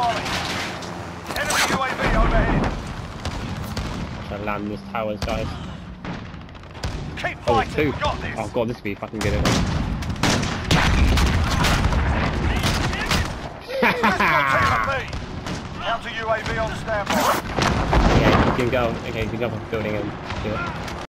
Charlie. Enemy UAV overhead. Trying to land these towers, guys. Keep Oh, fighting. two. We got this. Oh god, this would be fucking good. Let's go team up B. Counter UAV on standby. Yeah, you can go. Okay, you can go up the building and do it.